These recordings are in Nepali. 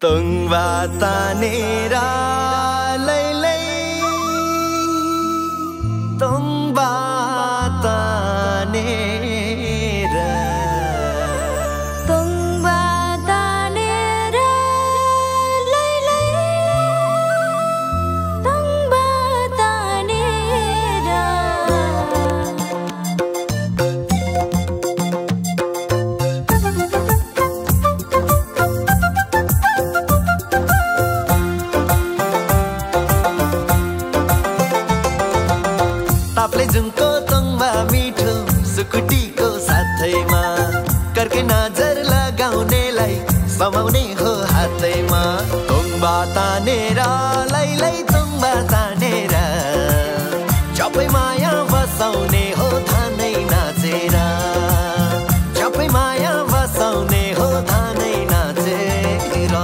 तोङबा तानेर लैलै तोङबा तानेर तोङबा तानेर लैलै तोङबा तानेर ताप्ले जुङको तोङबा मिठो सुकुटीको साथैमा कर्के नजर लगाउनेलाई समाउने हो हातैमा तोङबा तानेर लैलै तोङबा तानेर चपै माया बसाउने हो धानै नाचेर चपै माया बसाउने हो धानै नाचेर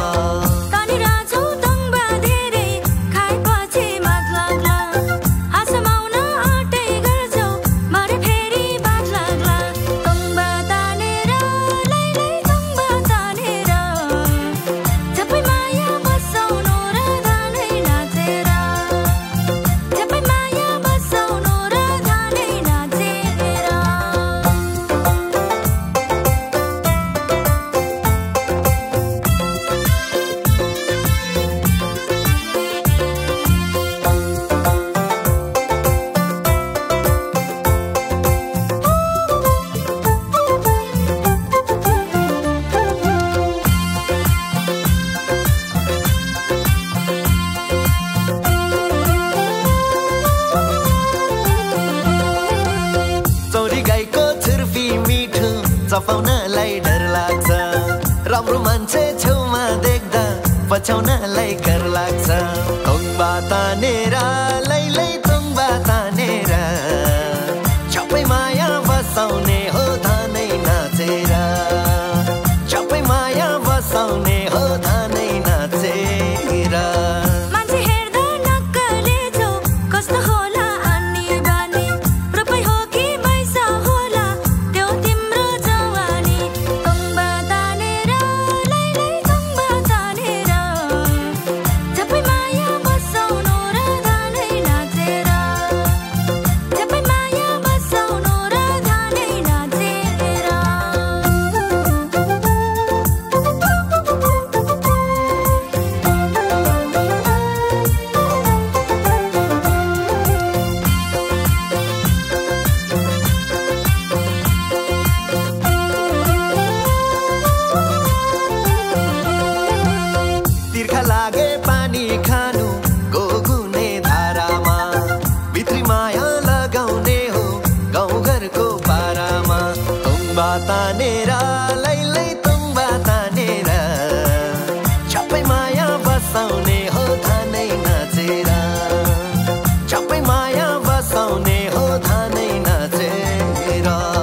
चपाउनलाई डर लाग्छ राम्रो मान्छे छेउमा देख्दा पछ्याउनलाई कर लाग्छ तोङबा तानेर लैलै तोङबा तानेर चपै माया बसाउने हो धानै नाचेर चपै माया बसाउने हो धानै नाचेर लागे पानी खानु गोगुने धारामा भित्री माया लगाउने हो गाउँघरको पारामा तोङबा तानेर लैलै तोङबा तानेर चपै माया बसाउने हो धानै नाचेर चपै माया बसाउने हो धानै नाचेर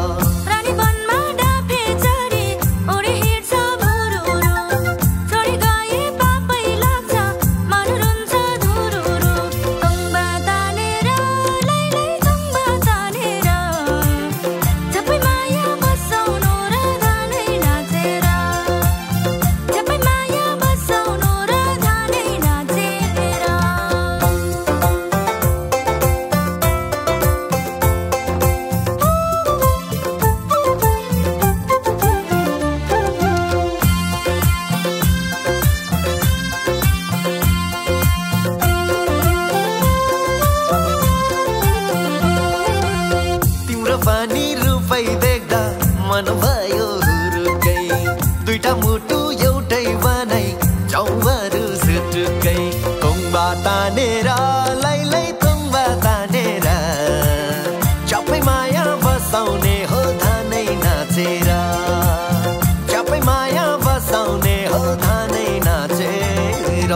पानी रूपै देख्दा मन भयो हुरुकै दुईटा मुटु एउटै बनाई जाउँ सुटुकै तोङबा तानेर लैलै तोङबा तानेर चपै माया बसाउने हो धानै नाचेर चपै माया बसाउने हो धानै नाचेर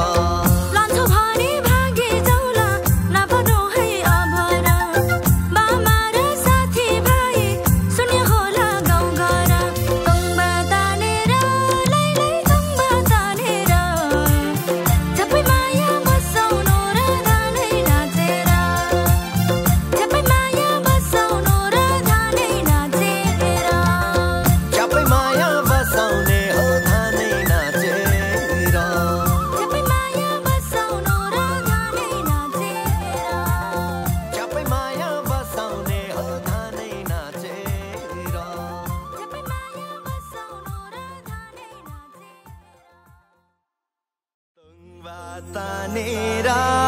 तानेरा